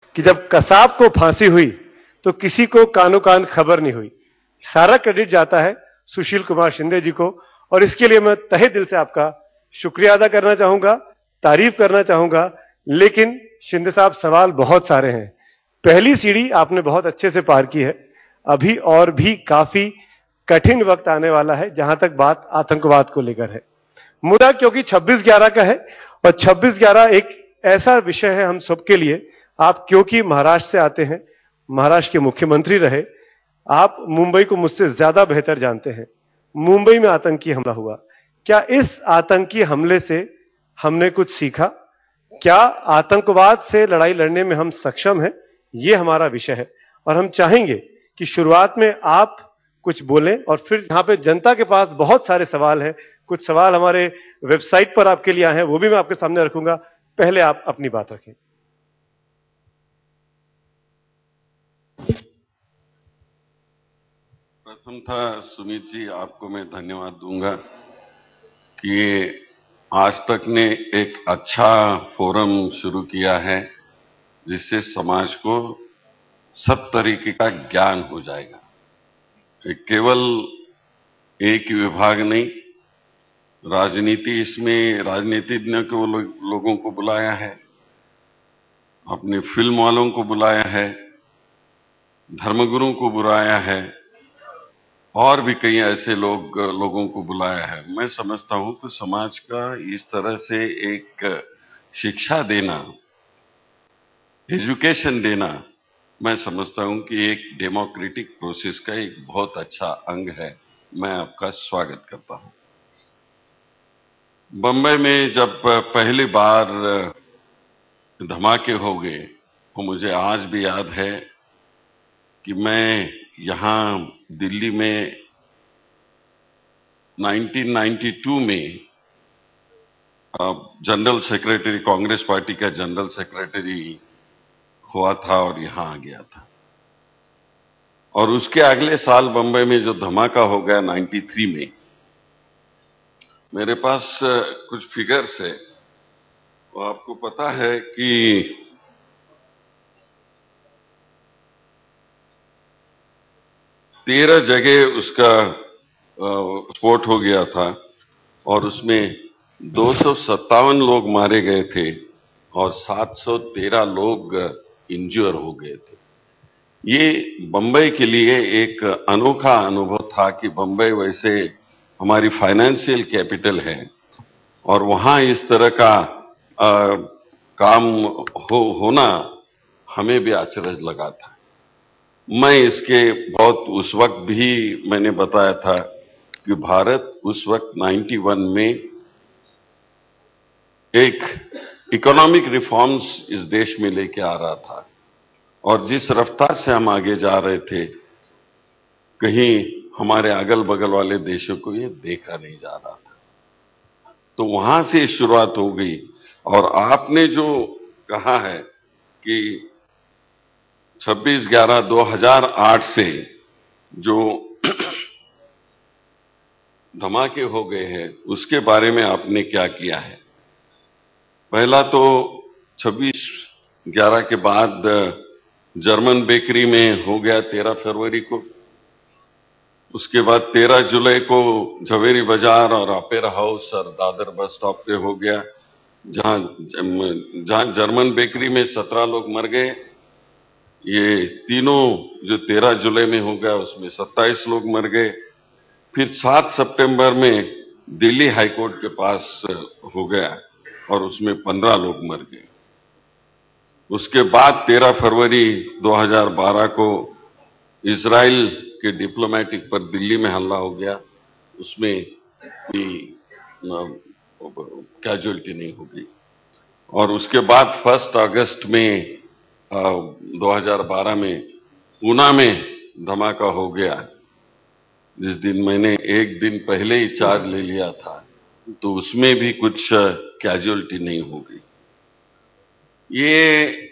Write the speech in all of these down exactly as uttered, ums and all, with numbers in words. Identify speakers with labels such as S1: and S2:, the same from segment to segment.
S1: कि जब कसाब को फांसी हुई तो किसी को कानो कान खबर नहीं हुई। सारा क्रेडिट जाता है सुशील कुमार शिंदे जी को, और इसके लिए मैं तहे दिल से आपका शुक्रिया अदा करना चाहूंगा, तारीफ करना चाहूंगा। लेकिन शिंदे साहब, सवाल बहुत सारे हैं। पहली सीढ़ी आपने बहुत अच्छे से पार की है, अभी और भी काफी कठिन वक्त आने वाला है जहां तक बात आतंकवाद को लेकर है। मुद्दा क्योंकि छब्बीस ग्यारह का है, और छब्बीस ग्यारह एक ऐसा विषय है हम सबके लिए। आप क्योंकि महाराष्ट्र से आते हैं, महाराष्ट्र के मुख्यमंत्री रहे, आप मुंबई को मुझसे ज्यादा बेहतर जानते हैं। मुंबई में आतंकी हमला हुआ, क्या इस आतंकी हमले से हमने कुछ सीखा? क्या आतंकवाद से लड़ाई लड़ने में हम सक्षम हैं? यह हमारा विषय है, और हम चाहेंगे कि शुरुआत में आप कुछ बोलें, और फिर यहां पे जनता के पास बहुत सारे सवाल हैं। कुछ सवाल हमारे वेबसाइट पर आपके लिए आए हैं, वो भी मैं आपके सामने रखूंगा। पहले आप अपनी बात रखें।
S2: प्रथम था सुमित जी, आपको मैं धन्यवाद दूंगा कि आज तक ने एक अच्छा फोरम शुरू किया है जिससे समाज को सब तरीके का ज्ञान हो जाएगा। एक केवल एक ही विभाग नहीं, राजनीति, इसमें राजनीतिज्ञ को लो, लोगों को बुलाया है, अपने फिल्म वालों को बुलाया है, धर्मगुरुओं को बुलाया है, और भी कई ऐसे लोग लोगों को बुलाया है। मैं समझता हूं कि समाज का इस तरह से एक शिक्षा देना, एजुकेशन देना, मैं समझता हूं कि एक डेमोक्रेटिक प्रोसेस का एक बहुत अच्छा अंग है। मैं आपका स्वागत करता हूं। बंबई में जब पहली बार धमाके हो गए, वो मुझे आज भी याद है कि मैं यहां दिल्ली में उन्नीस सौ बानवे में जनरल सेक्रेटरी, कांग्रेस पार्टी का जनरल सेक्रेटरी हुआ था और यहां आ गया था। और उसके अगले साल बंबई में जो धमाका हो गया तिरानवे में, मेरे पास कुछ फिगर्स है। वो आपको पता है कि तेरह जगह उसका स्फोट हो गया था, और उसमें दो सौ सत्तावन लोग मारे गए थे और सात सौ तेरह लोग इंज्योर हो गए थे। ये बंबई के लिए एक अनोखा अनुभव था कि बंबई वैसे हमारी फाइनेंशियल कैपिटल है, और वहां इस तरह का आ, काम हो होना हमें भी आश्चर्य लगा था। मैं इसके बहुत उस वक्त भी मैंने बताया था कि भारत उस वक्त इक्यानवे में एक इकोनॉमिक रिफॉर्म्स इस देश में लेके आ रहा था, और जिस रफ्तार से हम आगे जा रहे थे, कहीं हमारे अगल बगल वाले देशों को ये देखा नहीं जा रहा था। तो वहां से शुरुआत हो गई। और आपने जो कहा है कि छब्बीस ग्यारह दो हज़ार आठ से जो धमाके हो गए हैं, उसके बारे में आपने क्या किया है? पहला तो छब्बीस ग्यारह के बाद जर्मन बेकरी में हो गया तेरह फरवरी को। उसके बाद तेरह जुलाई को झवेरी बाजार और अपेरा हाउस और दादर बस स्टॉप पे हो गया, जहां जहां जर्मन बेकरी में सत्रह लोग मर गए। ये तीनों जो तेरह जुलाई में हो गया, उसमें सत्ताईस लोग मर गए। फिर सात सितंबर में दिल्ली हाईकोर्ट के पास हो गया और उसमें पंद्रह लोग मर गए। उसके बाद तेरह फरवरी दो हज़ार बारह को इजराइल के डिप्लोमेटिक पर दिल्ली में हमला हो गया, उसमें भी कैजुअलिटी नहीं होगी। और उसके बाद फर्स्ट अगस्त में दो हज़ार बारह में पूना में धमाका हो गया, जिस दिन मैंने एक दिन पहले ही चार्ज ले लिया था, तो उसमें भी कुछ कैजुअलिटी नहीं होगी। ये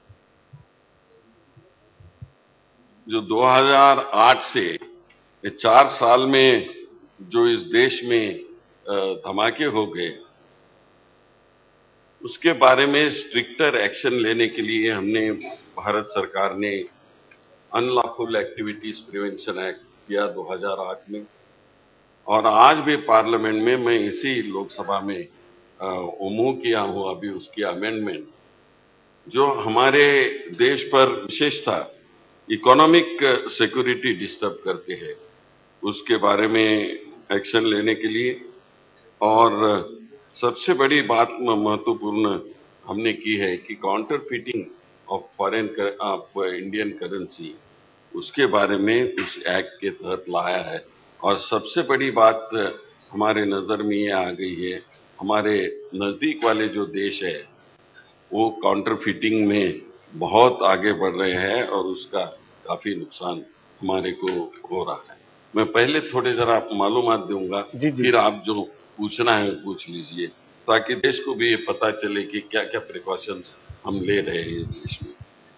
S2: जो दो हज़ार आठ से ये चार साल में जो इस देश में धमाके हो गए, उसके बारे में स्ट्रिक्टर एक्शन लेने के लिए हमने भारत सरकार ने अनलॉफुल एक्टिविटीज प्रिवेंशन एक्ट किया दो हज़ार आठ में, और आज भी पार्लियामेंट में मैं इसी लोकसभा में उमू किया हूं अभी उसकी अमेंडमेंट, जो हमारे देश पर विशेषता इकोनॉमिक सिक्योरिटी डिस्टर्ब करते हैं उसके बारे में एक्शन लेने के लिए। और सबसे बड़ी बात महत्वपूर्ण हमने की है कि counterfeiting of foreign of Indian currency, उसके बारे में उस एक्ट के तहत लाया है। और सबसे बड़ी बात हमारे नजर में ये आ गई है, हमारे नजदीक वाले जो देश है वो काउंटर फीटिंग में बहुत आगे बढ़ रहे हैं और उसका काफी नुकसान हमारे को हो रहा है। मैं पहले थोड़े जरा मालूमात दूंगा, फिर आप जो पूछना है पूछ लीजिए, ताकि देश को भी ये पता चले कि क्या क्या प्रिकॉशंस हम ले रहे हैं देश में।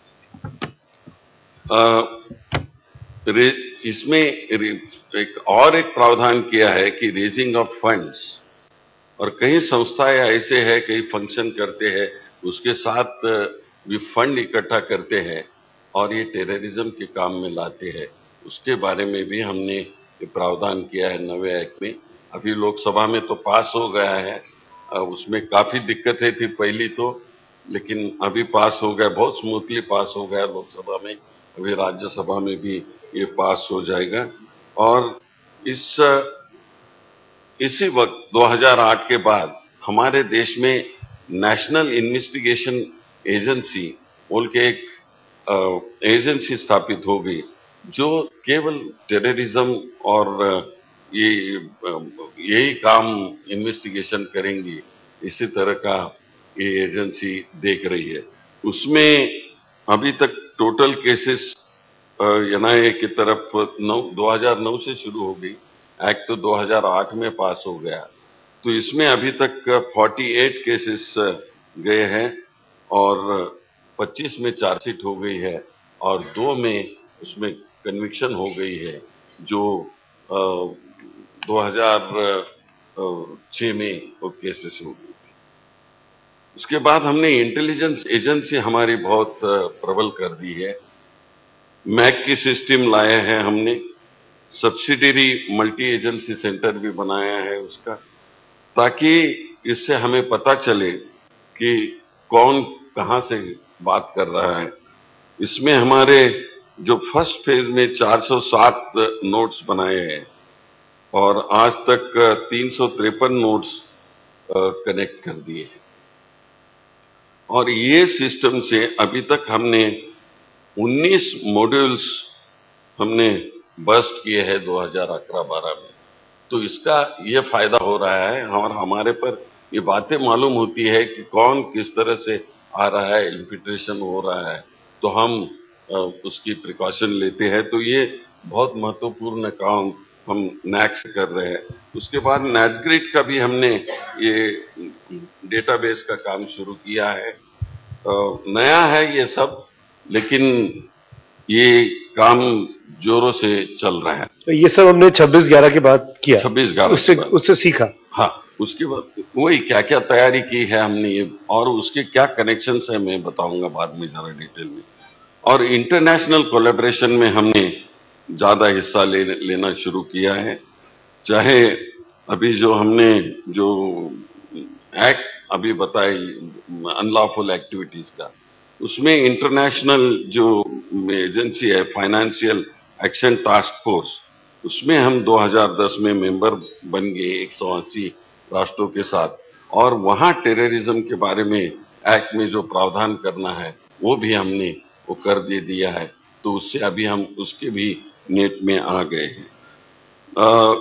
S2: आ, इसमें एक और एक प्रावधान किया है कि रेजिंग ऑफ फंड्स, और कई संस्थाएं ऐसे हैं, कई फंक्शन करते हैं, उसके साथ भी फंड इकट्ठा करते हैं और ये टेररिज्म के काम में लाते हैं, उसके बारे में भी हमने प्रावधान किया है नवे एक्ट में। अभी लोकसभा में तो पास हो गया है, उसमें काफी दिक्कतें थी पहली तो, लेकिन अभी पास हो गया, बहुत स्मूथली पास हो गया लोकसभा में, अभी राज्यसभा में भी ये पास हो जाएगा। और इस इसी वक्त दो हज़ार आठ के बाद हमारे देश में नेशनल इन्वेस्टिगेशन एजेंसी बोल के एक एजेंसी स्थापित हो गई, जो केवल टेररिज्म और ये यही काम इन्वेस्टिगेशन करेंगी, इसी तरह का ये एजेंसी देख रही है। उसमें अभी तक टोटल केसेस एनआईए की तरफ नौ दो हज़ार नौ से शुरू हो गई, एक्ट तो दो हज़ार आठ में पास हो गया, तो इसमें अभी तक अड़तालीस केसेस गए हैं और पच्चीस में चार्जशीट हो गई है और दो में उसमें कन्विक्शन हो गई है, जो दो हज़ार छह में वो केसेस हो गई थी। उसके बाद हमने इंटेलिजेंस एजेंसी हमारी बहुत प्रबल कर दी है, मैक की सिस्टम लाए हैं हमने, सब्सिडरी मल्टी एजेंसी सेंटर भी बनाया है उसका, ताकि इससे हमें पता चले कि कौन कहां से बात कर रहा है। इसमें हमारे जो फर्स्ट फेज में चार सौ सात नोट्स बनाए हैं और आज तक तीन सौ तिरपन नोट्स कनेक्ट कर दिए हैं, और ये सिस्टम से अभी तक हमने उन्नीस मॉड्यूल्स हमने बस्ट किए हैं दो हज़ार ग्यारह बारह में। तो इसका ये फायदा हो रहा है और हमारे पर ये बातें मालूम होती है कि कौन किस तरह से आ रहा है, इन्फिल्ट्रेशन हो रहा है, तो हम उसकी प्रिकॉशन लेते हैं। तो ये बहुत महत्वपूर्ण काम हम नैक से कर रहे हैं। उसके बाद नेटग्रिड का भी हमने ये डेटाबेस का काम शुरू किया है। नया है ये सब, लेकिन ये काम जोरों से चल रहा है।
S1: तो ये सब हमने छब्बीस ग्यारह के बाद किया,
S2: छब्बीस ग्यारह
S1: उससे उससे सीखा।
S2: हाँ, उसके बाद वही क्या क्या तैयारी की है हमने ये, और उसके क्या कनेक्शंस है मैं बताऊंगा बाद में जरा डिटेल में। और इंटरनेशनल कोलैबोरेशन में हमने ज्यादा हिस्सा ले, लेना शुरू किया है। चाहे अभी जो हमने जो एक्ट अभी बताई अनलॉफुल एक्टिविटीज का, उसमें इंटरनेशनल जो एजेंसी है फाइनेंशियल एक्शन टास्क फोर्स, उसमें हम दो हज़ार दस में मेंबर बन गए एक सौ अस्सी राष्ट्रों के साथ, और वहां टेररिज्म के बारे में एक्ट में जो प्रावधान करना है वो भी हमने वो कर दे दिया है। तो उससे अभी हम उसके भी नेट में आ गए हैं। आ,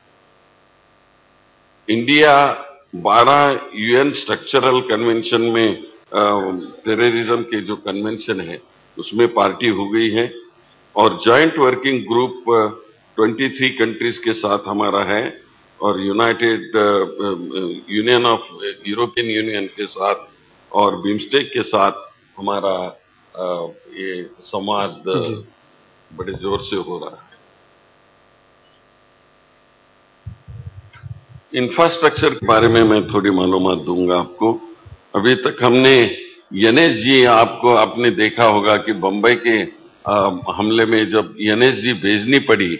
S2: इंडिया बारह यूएन स्ट्रक्चरल कन्वेंशन में टेररिज्म के जो कन्वेंशन है उसमें पार्टी हो गई है, और जॉइंट वर्किंग ग्रुप तेईस कंट्रीज के साथ हमारा है, और united union of European union के साथ और बिम्स्टेक के साथ हमारा uh, ये संवाद बड़े जोर से हो रहा है। इंफ्रास्ट्रक्चर के बारे में मैं थोड़ी मालूमात दूंगा आपको। अभी तक हमने यनेश जी, आपको आपने देखा होगा कि बंबई के आ, हमले में जब यनेश जी भेजनी पड़ी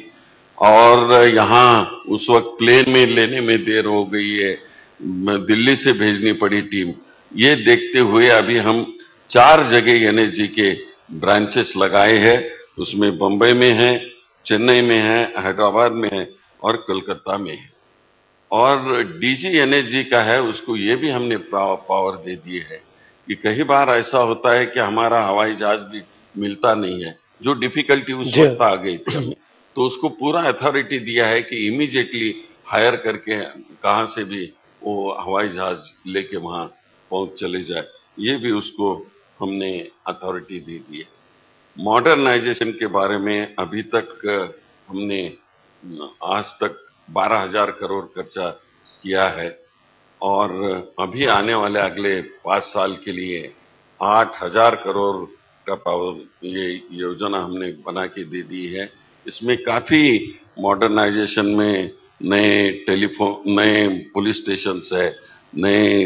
S2: और यहाँ उस वक्त प्लेन में लेने में देर हो गई है, दिल्ली से भेजनी पड़ी टीम, ये देखते हुए अभी हम चार जगह यनेश जी के ब्रांचेस लगाए हैं। उसमें बंबई में है, चेन्नई में है, हैदराबाद में है और कोलकाता में है। और डीजी एनएस जी का है, उसको ये भी हमने पावर दे दिए है कि कई बार ऐसा होता है कि हमारा हवाई जहाज भी मिलता नहीं है, जो डिफिकल्टी उस वक्त आ गई थी हमें, तो उसको पूरा अथॉरिटी दिया है कि इमीडिएटली हायर करके कहां से भी वो हवाई जहाज लेके वहां पहुंच चले जाए, ये भी उसको हमने अथॉरिटी दे दी है। मॉडर्नाइजेशन के बारे में अभी तक हमने आज तक बारह हजार करोड़ खर्चा किया है और अभी आने वाले अगले पांच साल के लिए आठ हजार करोड़ का पावर ये योजना हमने बना के दे दी है। इसमें काफी मॉडर्नाइजेशन में नए टेलीफोन, नए पुलिस स्टेशन है, नए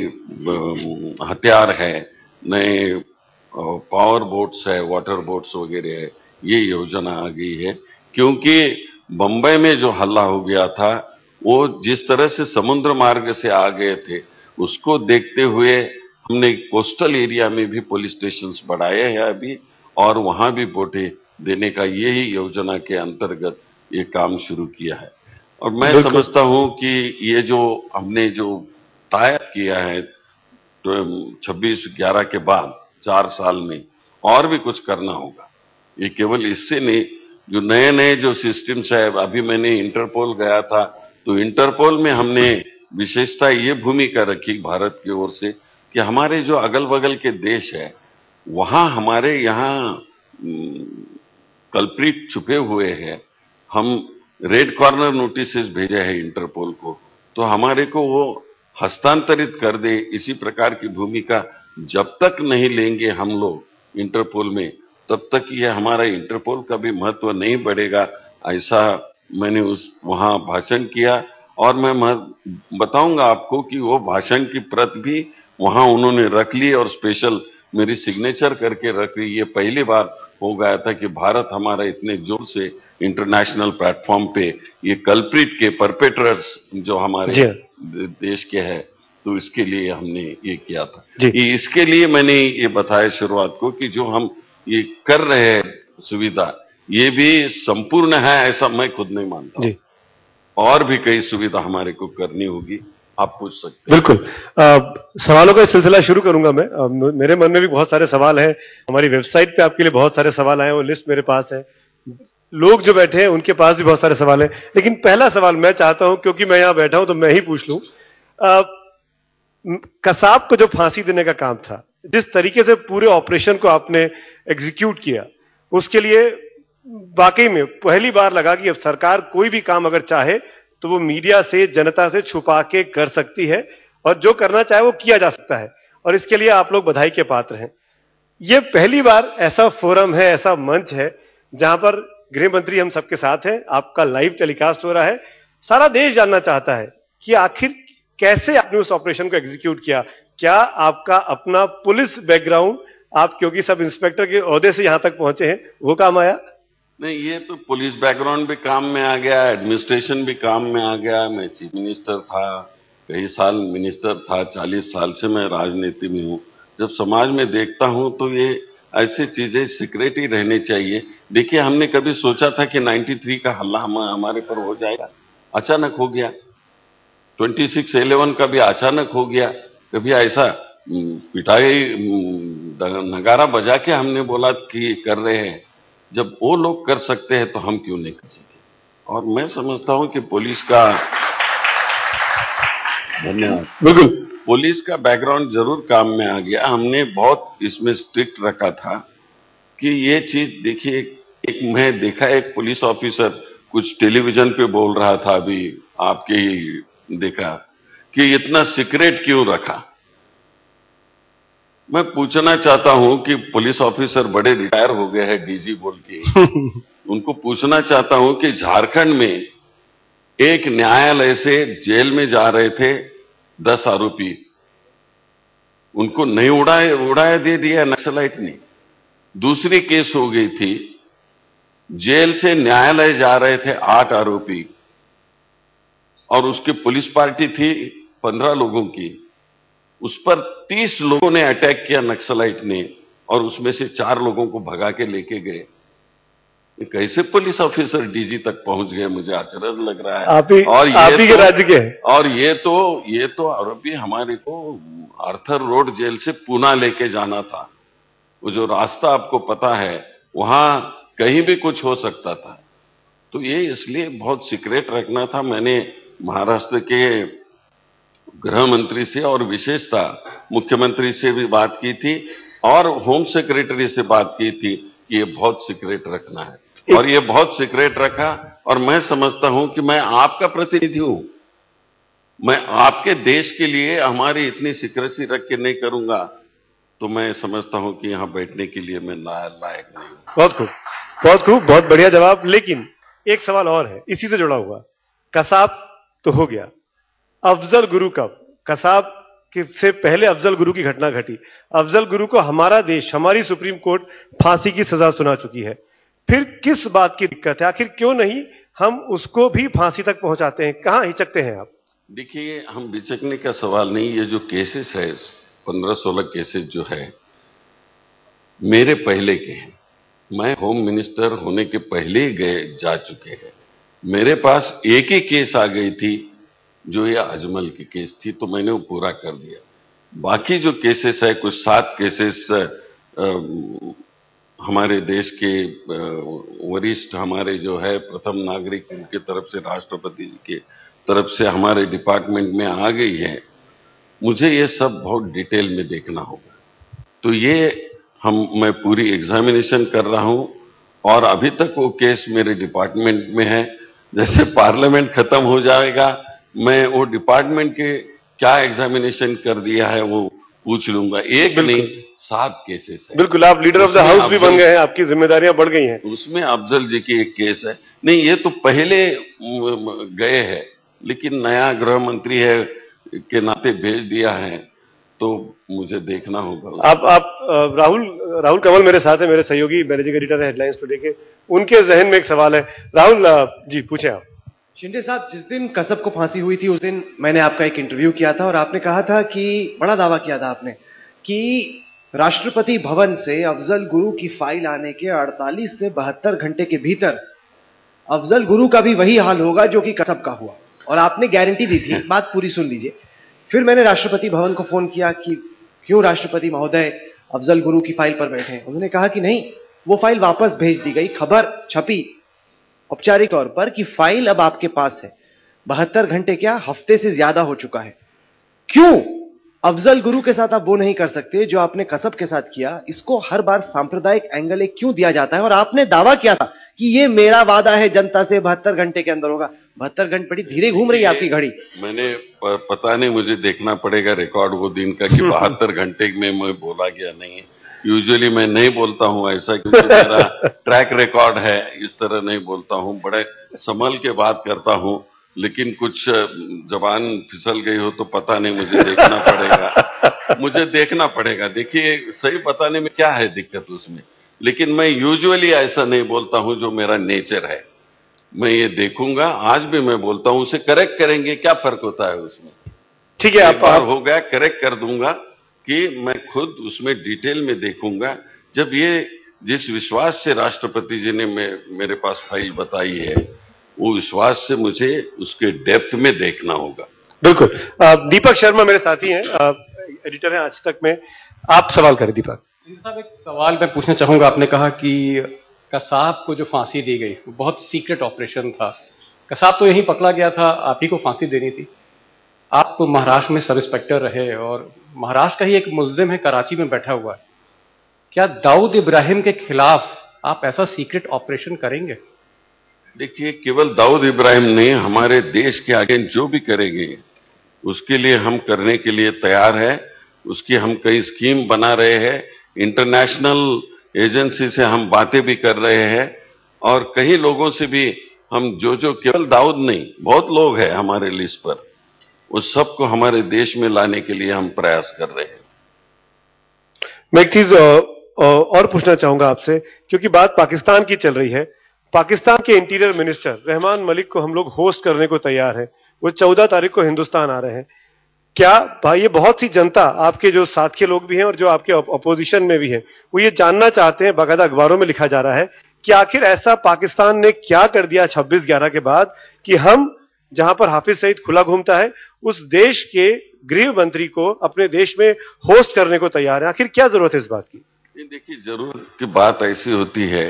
S2: हथियार है, नए पावर बोट्स है, वाटर बोट्स वगैरह है, ये योजना आ गई है। क्योंकि बंबई में जो हल्ला हो गया था वो जिस तरह से समुद्र मार्ग से आ गए थे, उसको देखते हुए हमने कोस्टल एरिया में भी पुलिस स्टेशंस बढ़ाए हैं अभी, और वहां भी बोटे देने का यही योजना के अंतर्गत ये काम शुरू किया है। और मैं समझता हूं कि ये जो हमने जो टाई अप किया है तो छब्बीस ग्यारह के बाद चार साल में और भी कुछ करना होगा। ये केवल इससे नहीं, जो नए नए जो सिस्टम्स है, अभी मैंने इंटरपोल गया था तो इंटरपोल में हमने विशेषता ये भूमिका रखी भारत की ओर से कि हमारे जो अगल बगल के देश है वहां हमारे यहाँ कल्प्रिट छुपे हुए हैं, हम रेड कॉर्नर नोटिसेस भेजे हैं इंटरपोल को, तो हमारे को वो हस्तांतरित कर दे। इसी प्रकार की भूमिका जब तक नहीं लेंगे हम लोग इंटरपोल में, तब तक यह हमारा इंटरपोल का भी महत्व नहीं बढ़ेगा। ऐसा मैंने उस वहां भाषण किया और मैं बताऊंगा आपको कि वो भाषण की प्रत भी वहां उन्होंने रख ली और स्पेशल मेरी सिग्नेचर करके रख ली। ये पहली बार हो गया था कि भारत हमारा इतने जोर से इंटरनेशनल प्लेटफॉर्म पे ये कल्प्रिट के परपेट्रर्स जो हमारे देश के हैं, तो इसके लिए हमने ये किया था। ये इसके लिए मैंने ये बताया शुरुआत को कि जो हम ये कर रहे हैं सुविधा, ये भी संपूर्ण है ऐसा मैं खुद नहीं मानता, और भी कई सुविधा हमारे को करनी होगी। आप पूछ सकते हैं।
S1: बिल्कुल, आ, सवालों का सिलसिला शुरू करूंगा मैं। आ, मेरे मन में भी बहुत सारे सवाल हैं, हमारी वेबसाइट पे आपके लिए बहुत सारे सवाल आए, वो लिस्ट मेरे पास है, लोग जो बैठे हैं उनके पास भी बहुत सारे सवाल हैं। लेकिन पहला सवाल मैं चाहता हूं, क्योंकि मैं यहां बैठा हूं तो मैं ही पूछ लूं। कसाब को जो फांसी देने का काम था, जिस तरीके से पूरे ऑपरेशन को आपने एग्जीक्यूट किया, उसके लिए वाकई में पहली बार लगा कि अब सरकार कोई भी काम अगर चाहे तो वो मीडिया से, जनता से छुपा के कर सकती है, और जो करना चाहे वो किया जा सकता है, और इसके लिए आप लोग बधाई के पात्र हैं। ये पहली बार ऐसा फोरम है, ऐसा मंच है जहां पर गृह मंत्री हम सबके साथ हैं, आपका लाइव टेलीकास्ट हो रहा है, सारा देश जानना चाहता है कि आखिर कैसे आपने उस ऑपरेशन को एग्जीक्यूट किया। क्या आपका अपना पुलिस बैकग्राउंड, आप क्योंकि सब इंस्पेक्टर के ओहदे से यहां तक पहुंचे हैं, वो काम आया?
S2: नहीं, ये तो पुलिस बैकग्राउंड भी काम में आ गया, एडमिनिस्ट्रेशन भी काम में आ गया। मैं चीफ मिनिस्टर था, कई साल मिनिस्टर था, चालीस साल से मैं राजनीति में हूं। जब समाज में देखता हूं तो ये ऐसी चीजें सीक्रेट ही रहनी चाहिए। देखिए, हमने कभी सोचा था कि तिरानवे का हल्ला हम, हमारे पर हो जाएगा, अचानक हो गया। छब्बीस ग्यारह का भी अचानक हो गया। कभी ऐसा पिटाई नगारा बजा के हमने बोला कि कर रहे हैं, जब वो लोग कर सकते हैं तो हम क्यों नहीं कर सकते। और मैं समझता हूं कि पुलिस का, धन्यवाद, बिल्कुल, पुलिस का बैकग्राउंड जरूर काम में आ गया। हमने बहुत इसमें स्ट्रिक्ट रखा था कि ये चीज, देखिए, एक मैं देखा एक पुलिस ऑफिसर कुछ टेलीविजन पे बोल रहा था, अभी आपके ही देखा, कि इतना सीक्रेट क्यों रखा। मैं पूछना चाहता हूं कि पुलिस ऑफिसर बड़े रिटायर हो गए हैं, डीजी बोल के, उनको पूछना चाहता हूं कि झारखंड में एक न्यायालय से जेल में जा रहे थे दस आरोपी, उनको नहीं उड़ाए उड़ाया दे दिया नक्सलाइट ने। दूसरी केस हो गई थी, जेल से न्यायालय जा रहे थे आठ आरोपी और उसकी पुलिस पार्टी थी पंद्रह लोगों की, उस पर तीस लोगों ने अटैक किया नक्सलाइट ने और उसमें से चार लोगों को भगा के लेके गए। कैसे पुलिस ऑफिसर डीजी तक पहुंच गए, मुझे आश्चर्य लग रहा है।
S1: आप ही और ये आप ही के राज्य के हैं।
S2: और ये तो ये तो आरोपी हमारे को आर्थर रोड जेल से पूना लेके जाना था। वो जो रास्ता आपको पता है, वहां कहीं भी कुछ हो सकता था। तो ये इसलिए बहुत सीक्रेट रखना था। मैंने महाराष्ट्र के गृह मंत्री से और विशेषतः मुख्यमंत्री से भी बात की थी और होम सेक्रेटरी से बात की थी कि ये बहुत सीक्रेट रखना है, और ये बहुत सीक्रेट रखा। और मैं समझता हूं कि मैं आपका प्रतिनिधि हूं, मैं आपके देश के लिए हमारी इतनी सीक्रेसी रख के नहीं करूंगा, तो मैं समझता हूं कि यहां बैठने के लिए मैं लायक नहीं हूं।
S1: बहुत खूब, बहुत खूब, बहुत बढ़िया जवाब। लेकिन एक सवाल और है इसी से जुड़ा हुआ। कसाब तो हो गया, अफजल गुरु कब? कसाब से पहले अफजल गुरु की घटना घटी। अफजल गुरु को हमारा देश, हमारी सुप्रीम कोर्ट फांसी की सजा सुना चुकी है। फिर किस बात की दिक्कत है? आखिर क्यों नहीं हम उसको भी फांसी तक पहुंचाते हैं? कहां हिचकते हैं आप?
S2: देखिए, हम हिचकने का सवाल नहीं। ये जो केसेस है, पंद्रह सोलह केसेस जो है, मेरे पहले के हैं। मैं होम मिनिस्टर होने के पहले ही गए जा चुके हैं। मेरे पास एक ही केस आ गई थी जो ये अजमल की केस थी, तो मैंने वो पूरा कर दिया। बाकी जो केसेस है, कुछ सात केसेस आ, हमारे देश के वरिष्ठ, हमारे जो है प्रथम नागरिक, उनके तरफ से, राष्ट्रपति के तरफ से हमारे डिपार्टमेंट में आ गई है। मुझे ये सब बहुत डिटेल में देखना होगा। तो ये हम मैं पूरी एग्जामिनेशन कर रहा हूं और अभी तक वो केस मेरे डिपार्टमेंट में है। जैसे पार्लियामेंट खत्म हो जाएगा, मैं वो डिपार्टमेंट के क्या एग्जामिनेशन कर दिया है वो पूछ लूंगा। एक नहीं, सात केसेस है।
S1: बिल्कुल, आप लीडर ऑफ द हाउस भी बन गए हैं, आपकी जिम्मेदारियां बढ़ गई हैं।
S2: उसमें अफजल जी की एक केस है। नहीं, ये तो पहले गए हैं, लेकिन नया गृह मंत्री है के नाते भेज दिया है, तो मुझे देखना होगा।
S1: आप आप राहुल राहुल कंवल मेरे साथ है, मेरे सहयोगी मैनेजिंग एडिटर है हेडलाइंस टुडे के। उनके जहन में एक सवाल है। राहुल जी, पूछे आप।
S3: शिंदे साहब, जिस दिन कसब को फांसी हुई थी उस दिन मैंने आपका एक इंटरव्यू किया था और आपने कहा था कि, बड़ा दावा किया था आपने कि राष्ट्रपति भवन से अफजल गुरु की फाइल आने के अड़तालीस से बहत्तर घंटे के भीतर अफजल गुरु का भी वही हाल होगा जो कि कसब का हुआ, और आपने गारंटी दी थी। बात पूरी सुन लीजिए। फिर मैंने राष्ट्रपति भवन को फोन किया कि क्यों राष्ट्रपति महोदय अफजल गुरु की फाइल पर बैठे हैं। उन्होंने कहा कि नहीं, वो फाइल वापस भेज दी गई। खबर छपी औपचारिक तौर पर कि फाइल अब आपके पास है। बहत्तर घंटे क्या, हफ्ते से ज्यादा हो चुका है। क्यों अफजल गुरु के साथ आप वो नहीं कर सकते जो आपने कसब के साथ किया? इसको हर बार सांप्रदायिक एंगल एक क्यों दिया जाता है? और आपने दावा किया था कि ये मेरा वादा है जनता से, बहत्तर घंटे के अंदर होगा। बहत्तर घंटे बड़ी धीरे घूम रही है आपकी घड़ी।
S2: मैंने पता नहीं, मुझे देखना पड़ेगा रिकॉर्ड वो दिन का कि बहत्तर घंटे में मैं बोला गया नहीं है। यूजुअली मैं नहीं बोलता हूं ऐसा, क्योंकि मेरा ट्रैक रिकॉर्ड है, इस तरह नहीं बोलता हूं, बड़े संभल के बात करता हूं। लेकिन कुछ जबान फिसल गई हो तो पता नहीं, मुझे देखना पड़ेगा मुझे देखना पड़ेगा। देखिए, सही बताने में क्या है दिक्कत उसमें, लेकिन मैं यूजुअली ऐसा नहीं बोलता हूं जो मेरा नेचर है। मैं ये देखूंगा, आज भी मैं बोलता हूं, उसे करेक्ट करेंगे, क्या फर्क होता है उसमें?
S1: ठीक है, आप
S2: बार हो गया, करेक्ट कर दूंगा कि मैं खुद उसमें डिटेल में देखूंगा। जब ये जिस विश्वास से राष्ट्रपति जी ने मे, मेरे पास फाइल बताई है, वो विश्वास से मुझे उसके डेप्थ में देखना होगा।
S1: बिल्कुल। दीपक शर्मा मेरे साथी हैं, एडिटर हैं आज तक में। आप सवाल करें दीपक
S4: साहब। एक सवाल मैं पूछना चाहूंगा। आपने कहा कि कसाब को जो फांसी दी गई वो बहुत सीक्रेट ऑपरेशन था। कसाब तो यहीं पकड़ा गया था, आप ही को फांसी देनी थी। आप तो महाराष्ट्र में सब इंस्पेक्टर रहे और महाराष्ट्र का ही एक मुल्जिम है, कराची में बैठा हुआ है। क्या दाऊद इब्राहिम के खिलाफ आप ऐसा सीक्रेट ऑपरेशन करेंगे?
S2: देखिए, केवल दाऊद इब्राहिम नहीं, हमारे देश के आगे जो भी करेंगे उसके लिए हम करने के लिए तैयार है। उसकी हम कई स्कीम बना रहे हैं, इंटरनेशनल एजेंसी से हम बातें भी कर रहे हैं, और कई लोगों से भी हम जो जो, केवल दाऊद नहीं, बहुत लोग हैं हमारे लिस्ट पर, उस सबको हमारे देश में लाने के लिए हम प्रयास कर रहे हैं।
S1: मैं एक चीज और पूछना चाहूंगा आपसे, क्योंकि बात पाकिस्तान की चल रही है। पाकिस्तान के इंटीरियर मिनिस्टर रहमान मलिक को हम लोग होस्ट करने को तैयार हैं। वो चौदह तारीख को हिंदुस्तान आ रहे हैं। क्या भाई, ये बहुत सी जनता, आपके जो साथ के लोग भी हैं और जो आपके अपोजिशन में भी हैं, वो ये जानना चाहते हैं, बाकायदा अखबारों में लिखा जा रहा है कि आखिर ऐसा पाकिस्तान ने क्या कर दिया छब्बीस ग्यारह के बाद कि हम, जहां पर हाफिज सईद खुला घूमता है, उस देश के गृह मंत्री को अपने देश में होस्ट करने को तैयार है। आखिर क्या जरूरत है इस बात की?
S2: देखिए, जरूरत की बात ऐसी होती है,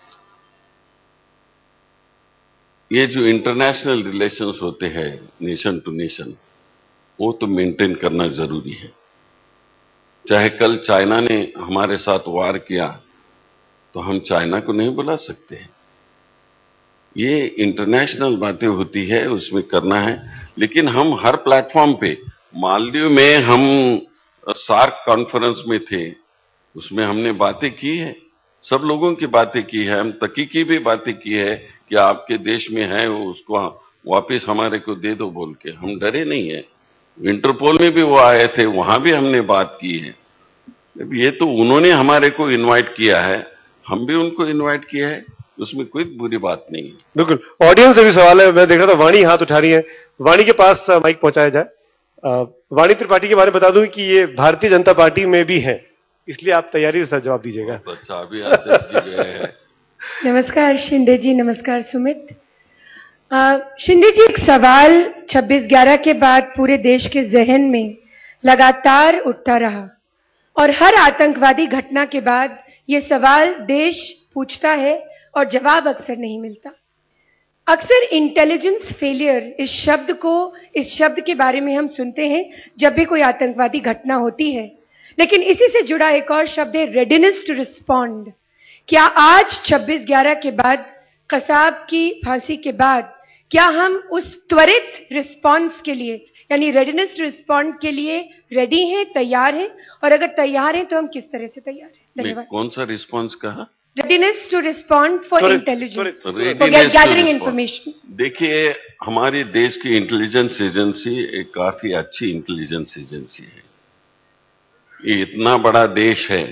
S2: ये जो इंटरनेशनल रिलेशंस होते हैं नेशन टू नेशन, वो तो मेंटेन करना जरूरी है। चाहे कल चाइना ने हमारे साथ वार किया तो हम चाइना को नहीं बुला सकते हैं। ये इंटरनेशनल बातें होती है, उसमें करना है। लेकिन हम हर प्लेटफॉर्म पे, मालदीव में हम सार्क कॉन्फ्रेंस में थे, उसमें हमने बातें की है, सब लोगों की बातें की है। हम तकी की भी बातें की है कि आपके देश में है वो, उसको वापस हमारे को दे दो बोल के। हम डरे नहीं है। इंटरपोल में भी वो आए थे, वहां भी हमने बात की है। ये तो उन्होंने हमारे को इनवाइट किया है, हम भी उनको इनवाइट किया है, उसमें कोई बुरी बात नहीं है।
S1: बिल्कुल। ऑडियंस से भी सवाल है, मैं देख रहा था वाणी हाथ उठा रही है। वाणी के पास माइक पहुंचाया जाए। वाणी त्रिपाठी के बारे में बता दूं कि ये भारतीय जनता पार्टी में भी है, इसलिए आप तैयारी से जवाब दीजिएगा।
S2: अच्छा, अभी अध्यक्ष जी गए हैं।
S5: नमस्कार शिंदे जी, नमस्कार सुमित। आ, शिंदे जी, एक सवाल छब्बीस ग्यारह के बाद पूरे देश के जहन में लगातार उठता रहा और हर आतंकवादी घटना के बाद ये सवाल देश पूछता है और जवाब अक्सर नहीं मिलता। अक्सर इंटेलिजेंस फेलियर इस शब्द को इस शब्द के बारे में हम सुनते हैं जब भी कोई आतंकवादी घटना होती है, लेकिन इसी से जुड़ा एक और शब्द है रेडिनेस टू रिस्पॉन्ड। क्या आज छब्बीस ग्यारह के बाद, कसाब की फांसी के बाद, क्या हम उस त्वरित रिस्पॉन्स के लिए, यानी रेडिनेस टू रिस्पॉन्ड के लिए रेडी हैं, तैयार हैं? और अगर तैयार हैं तो हम किस तरह से तैयार हैं? धन्यवाद।
S2: कौन सा रिस्पॉन्स कहा?
S5: Readiness to respond for intelligence, for gathering information.
S2: देखिए, हमारे देश की इंटेलिजेंस एजेंसी एक काफी अच्छी इंटेलिजेंस एजेंसी है। ये इतना बड़ा देश है,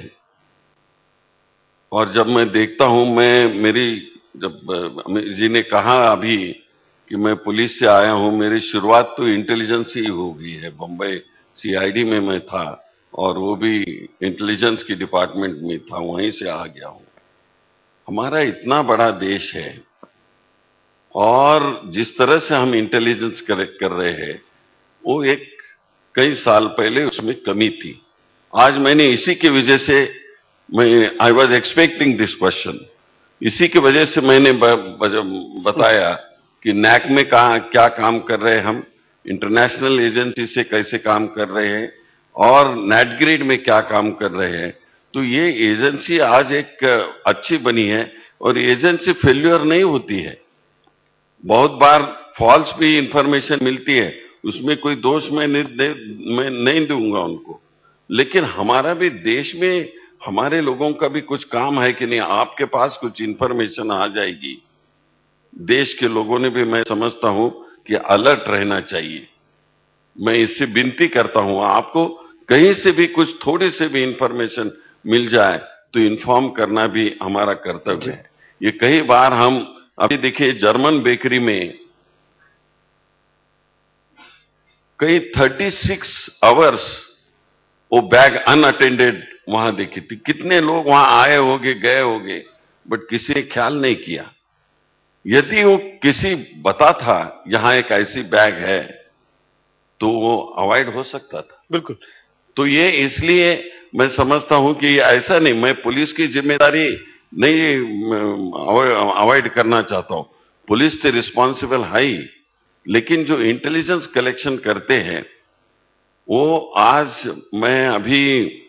S2: और जब मैं देखता हूं, मैं मेरी जब अमित जी ने कहा अभी कि मैं पुलिस से आया हूं, मेरी शुरुआत तो इंटेलिजेंस ही हो गई है। बम्बई सीआईडी में मैं था और वो भी इंटेलिजेंस की डिपार्टमेंट में था, वहीं से आ गया हूं। हमारा इतना बड़ा देश है और जिस तरह से हम इंटेलिजेंस कलेक्ट कर रहे हैं, वो एक कई साल पहले उसमें कमी थी। आज मैंने इसी की वजह से, मैं I was expecting this question, इसी की वजह से मैंने ब, ब, बताया कि नैक में कहा क्या काम कर रहे हैं हम, इंटरनेशनल एजेंसी से कैसे काम कर रहे हैं और नेटग्रिड में क्या काम कर रहे हैं। तो ये एजेंसी आज एक अच्छी बनी है और एजेंसी फेल्यूर नहीं होती है। बहुत बार फॉल्स भी इंफॉर्मेशन मिलती है, उसमें कोई दोष मैं नहीं, मैं नहीं दूंगा उनको, लेकिन हमारा भी देश में हमारे लोगों का भी कुछ काम है कि नहीं। आपके पास कुछ इंफॉर्मेशन आ जाएगी, देश के लोगों ने भी, मैं समझता हूं कि अलर्ट रहना चाहिए। मैं इससे विनती करता हूं, आपको कहीं से भी कुछ थोड़ी से भी इंफॉर्मेशन मिल जाए तो इन्फॉर्म करना भी हमारा कर्तव्य है। ये कई बार हम, अभी देखिए जर्मन बेकरी में कई छत्तीस आवर्स वो बैग अनअटेंडेड वहां देखी थी। कितने लोग वहां आए होंगे, गए होंगे, बट किसी ने ख्याल नहीं किया। यदि वो किसी बता था यहां एक ऐसी बैग है तो वो अवॉइड हो सकता था।
S1: बिल्कुल।
S2: तो ये इसलिए मैं समझता हूं कि ऐसा नहीं, मैं पुलिस की जिम्मेदारी नहीं अवॉइड करना चाहता हूं, पुलिस तो रिस्पॉन्सिबल है ही, लेकिन जो इंटेलिजेंस कलेक्शन करते हैं वो, आज मैं अभी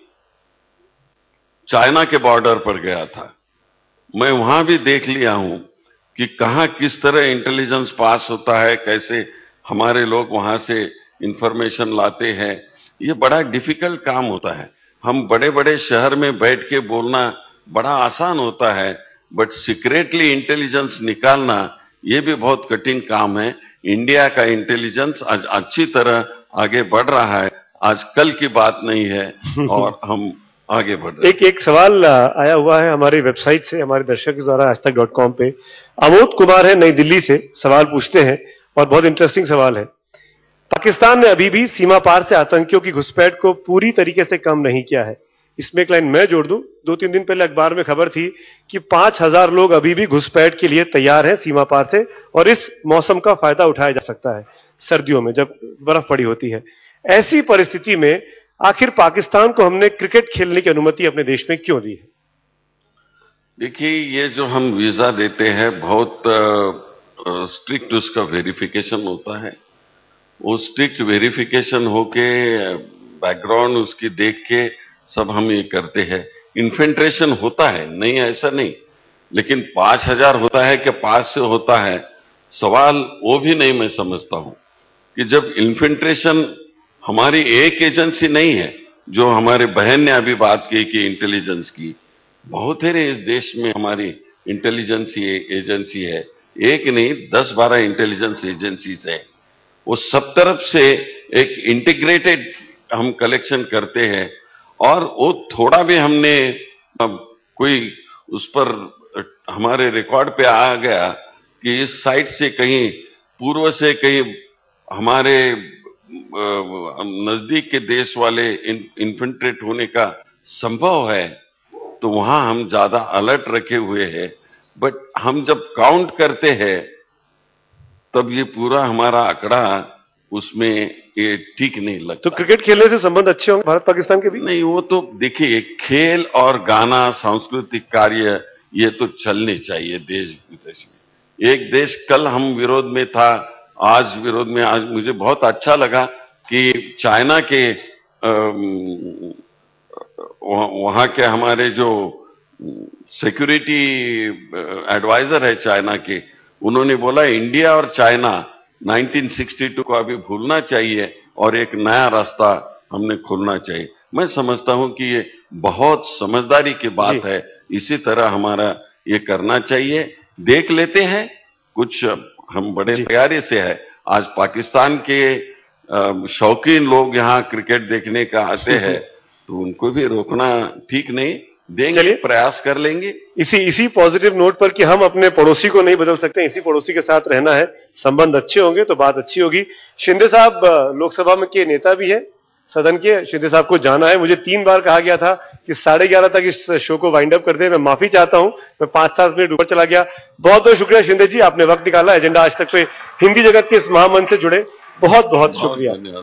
S2: चाइना के बॉर्डर पर गया था, मैं वहां भी देख लिया हूं कि कहां किस तरह इंटेलिजेंस पास होता है, कैसे हमारे लोग वहां से इंफॉर्मेशन लाते हैं। ये बड़ा डिफिकल्ट काम होता है। हम बड़े बड़े शहर में बैठ के बोलना बड़ा आसान होता है, बट सीक्रेटली इंटेलिजेंस निकालना ये भी बहुत कठिन काम है। इंडिया का इंटेलिजेंस आज अच्छी तरह आगे बढ़ रहा है, आज कल की बात नहीं है, और हम आगे बढ़ रहे हैं।
S1: एक एक सवाल आया हुआ है हमारी वेबसाइट से, हमारे दर्शक द्वारा आज तक डॉट कॉम पे। अमोद कुमार है नई दिल्ली से, सवाल पूछते हैं और बहुत इंटरेस्टिंग सवाल है। पाकिस्तान ने अभी भी सीमा पार से आतंकियों की घुसपैठ को पूरी तरीके से कम नहीं किया है। इसमें एक लाइन मैं जोड़ दूं, दो तीन दिन पहले अखबार में खबर थी कि पांच हजार लोग अभी भी घुसपैठ के लिए तैयार हैं सीमा पार से, और इस मौसम का फायदा उठाया जा सकता है सर्दियों में जब बर्फ पड़ी होती है। ऐसी परिस्थिति में आखिर पाकिस्तान को हमने क्रिकेट खेलने की अनुमति अपने देश में क्यों दी है?
S2: देखिए, ये जो हम वीजा देते हैं बहुत स्ट्रिक्ट उसका वेरिफिकेशन होता है। वो स्ट्रिक्ट वेरिफिकेशन होके बैकग्राउंड उसकी देख के सब हम ये करते हैं। इन्फिल्ट्रेशन होता है, नहीं ऐसा नहीं, लेकिन पांच हजार होता है कि पांच से होता है, सवाल वो भी नहीं मैं समझता हूं कि जब इन्फिल्ट्रेशन हमारी एक एजेंसी नहीं है, जो हमारे बहन ने अभी बात की कि इंटेलिजेंस की, बहुत है इस देश में हमारी इंटेलिजेंस एजेंसी है, एक नहीं दस बारह इंटेलिजेंस एजेंसीज है। वो सब तरफ से एक इंटीग्रेटेड हम कलेक्शन करते हैं, और वो थोड़ा भी हमने अब कोई उस पर हमारे रिकॉर्ड पे आ गया कि इस साइड से कहीं पूर्व से कहीं हमारे नजदीक के देश वाले इन्फिल्ट्रेट होने का संभव है, तो वहां हम ज्यादा अलर्ट रखे हुए हैं। बट हम जब काउंट करते हैं तब ये पूरा हमारा आंकड़ा उसमें ये ठीक नहीं लगता।
S1: तो क्रिकेट खेलने से संबंध अच्छे होंगे भारत पाकिस्तान के भी?
S2: नहीं, वो तो देखिए, खेल और गाना सांस्कृतिक कार्य ये तो चलने चाहिए देश विदेश में। एक देश कल हम विरोध में था, आज विरोध में। आज मुझे बहुत अच्छा लगा कि चाइना के वहां के हमारे जो सिक्योरिटी एडवाइजर है चाइना के, उन्होंने बोला इंडिया और चाइना नाइनटीन सिक्सटी टू को अभी भूलना चाहिए और एक नया रास्ता हमने खोलना चाहिए। मैं समझता हूं कि ये बहुत समझदारी की बात है, इसी तरह हमारा ये करना चाहिए। देख लेते हैं, कुछ हम बड़े तैयारी से है। आज पाकिस्तान के शौकीन लोग यहाँ क्रिकेट देखने का आते हैं, तो उनको भी रोकना ठीक नहीं, देंगे, प्रयास कर लेंगे।
S1: इसी इसी पॉजिटिव नोट पर कि हम अपने पड़ोसी को नहीं बदल सकते, इसी पड़ोसी के साथ रहना है, संबंध अच्छे होंगे तो बात अच्छी होगी। शिंदे साहब लोकसभा में के नेता भी है सदन के, शिंदे साहब को जाना है। मुझे तीन बार कहा गया था कि साढ़े ग्यारह तक इस शो को वाइंड अप कर दे। मैं माफी चाहता हूं, मैं पांच सात मिनट ऊपर चला गया। बहुत बहुत शुक्रिया शिंदे जी, आपने वक्त निकाला एजेंडा आज तक पे हिंदी जगत के इस महामंच से जुड़े। बहुत बहुत शुक्रिया।